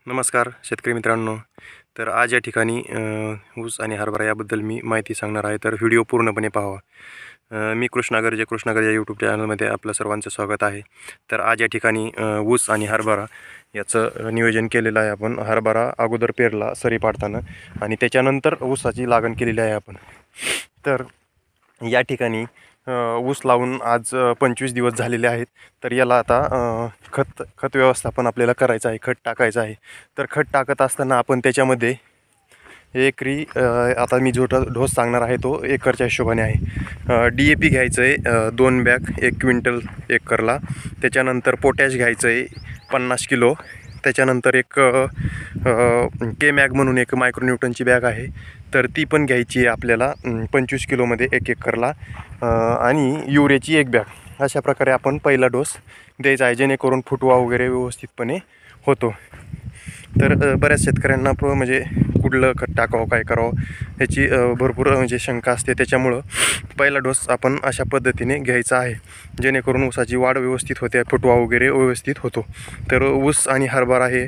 नमस्कार शेतकरी मित्रांनो. तर आज या ठिकाणी ऊस आणि हरभरा याबद्दल मी माहिती सांगणार आहे, तर व्हिडिओ पूर्णपणे पाहावा. मी कृष्णा या यूट्यूब चॅनलमध्ये आपलं सर्वांचं स्वागत आहे. तर आज या ठिकाणी ऊस आणि हरभरा याचं नियोजन केलेलं आहे. आपण हरभरा अगोदर पेरला सरी पाडताना आणि त्याच्यानंतर ऊसाची लागण केलेली आहे आपण. तर या ठिकाणी ऊस लावून आज 25 दिवस झालेले आहेत. तर याला आता खत व्यवस्थापन आपल्याला करायचं आहे, खत टाकायचं आहे. तर खत टाकत असताना आपण त्याच्यामध्ये एकरी आता मी जो डोस सांगणार आहे तो एकरच्या हिशोबाने आहे. DAP घ्यायचं आहे 2 बॅग 1 क्विंटल एकरला. त्याच्यानंतर पोटॅश घ्यायचं आहे 50 किलो. त्याच्यानंतर एक के मॅग म्हणून एक मायक्रोन्यूटनची बॅग आहे, तर ती पण घ्यायची आहे आपल्याला 25 किलोमध्ये 1 एकरला. आणि युरियाची 1 बॅग. अशा प्रकारे आपण पहिला डोस द्यायचा आहे, जेणेकरून फुटवा वगैरे व्यवस्थितपणे होतो. तर बऱ्याच शेतकऱ्यांना म्हणजे कुठलं खत टाकावं, काय करावं ह्याची भरपूर म्हणजे शंका असते. त्याच्यामुळं पहिला डोस आपण अशा पद्धतीने घ्यायचा आहे, जेणेकरून ऊसाची वाढ व्यवस्थित होते, फुटवा वगैरे व्यवस्थित होतो. तर ऊस आणि हरभरा हे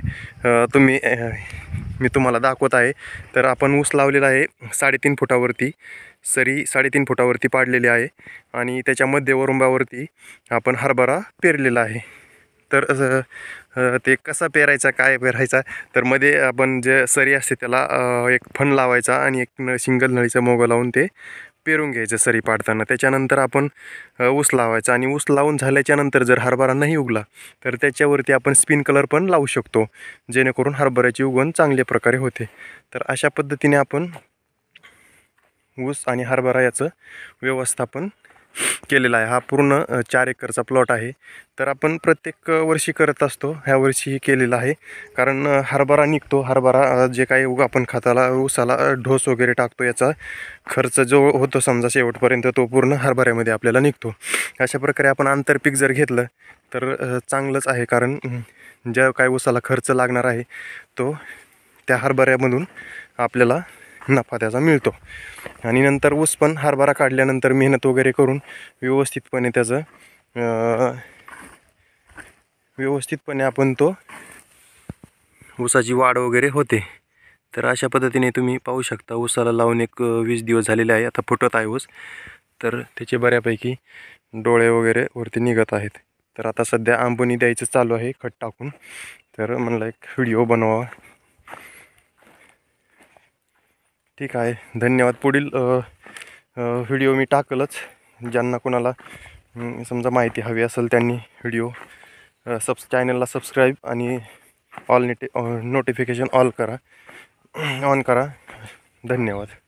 मी तुम्हाला दाखवत आहे. तर आपण ऊस लावलेला आहे 3.5 फुटावरती, सरी 3.5 फुटावरती पाडलेली आहे आणि त्याच्या मध्यवरुंबावरती आपण हरभरा पेरलेला आहे. तर ते कसा पेरायचा, काय पेरायचा, तर मध्ये आपण जे सरी असते त्याला एक फण लावायचा आणि एक सिंगल नळीचा मोगं लावून ते पेरून घ्यायचं सरी पाडताना. त्याच्यानंतर आपण ऊस लावायचा आणि ऊस लावून झाल्याच्यानंतर जर हरभरा नाही उगला तर त्याच्यावरती आपण स्पिंकलर पण लावू शकतो, जेणेकरून हरभऱ्याची उगवण चांगल्या प्रकारे होते. तर अशा पद्धतीने आपण ऊस आणि हरभरा याचं व्यवस्थापन केलेला आहे. हा पूर्ण 4 एकरचा प्लॉट आहे. तर आपण प्रत्येक वर्षी करत असतो, ह्या वर्षीही केलेला आहे. कारण हरभरा निघतो, हरभरा जे काही आपण खताला ऊसाला ढोस वगैरे टाकतो याचा खर्च जो होतो समजा शेवटपर्यंत, तो पूर्ण हरभऱ्यामध्ये आपल्याला निघतो. अशा प्रकारे आपण आंतरपीक जर घेतलं तर चांगलंच आहे. कारण ज्या काय ऊसाला खर्च लागणार आहे तो त्या हरभऱ्यामधून आपल्याला नफा त्याचा मिळतो. आणि नंतर ऊस पण हरभरा काढल्यानंतर मेहनत वगैरे करून व्यवस्थितपणे त्याचं व्यवस्थितपणे आपण तो ऊसाची वाढ वगैरे होते. तर अशा पद्धतीने तुम्ही पाहू शकता, ऊसाला लावून एक 20 दिवस झालेले आहे. आता फुटत आहे ऊस, तर त्याचे बऱ्यापैकी डोळे वगैरे वरती निघत आहेत. तर आता सध्या आंबोनी द्यायचं चालू आहे खत टाकून. तर म्हणलं एक व्हिडिओ बनवावा. ठीक आहे, धन्यवाद. पुढील व्हिडिओ मी टाकलच. ज्यांना कोणाला समजा माहिती हवी असेल त्यांनी व्हिडिओ चॅनलला सबस्क्राईब आणि नोटिफिकेशन ऑन करा. धन्यवाद.